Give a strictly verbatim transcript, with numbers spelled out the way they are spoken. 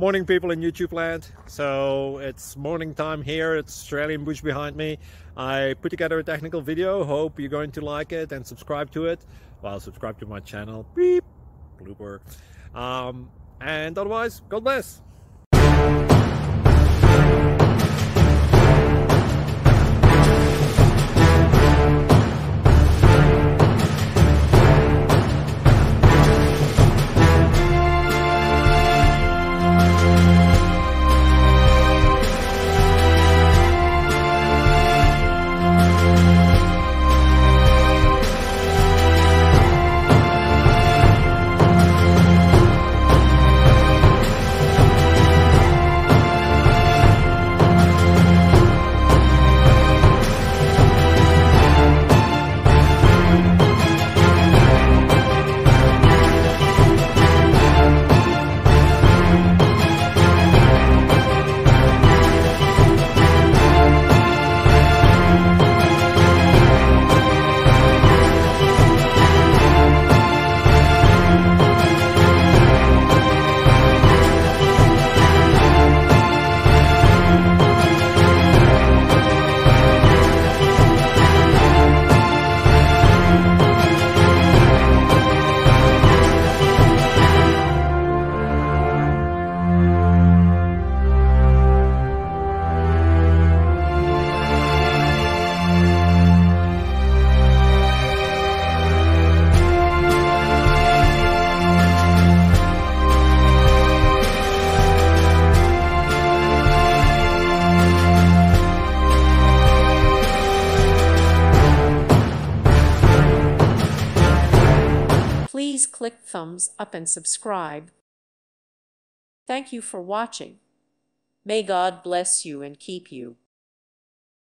Morning, people in YouTube land. So it's morning time here. It's Australian bush behind me. I put together a technical video. Hope you're going to like it and subscribe to it. Well, subscribe to my channel. Beep. Blooper. Um, and otherwise, God bless. Please click thumbs up and subscribe. Thank you for watching. May God bless you and keep you.